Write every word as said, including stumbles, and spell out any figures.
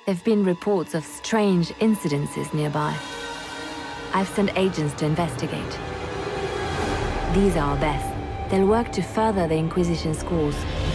There've been reports of strange incidences nearby. I've sent agents to investigate. These are our best. They'll work to further the Inquisition's cause.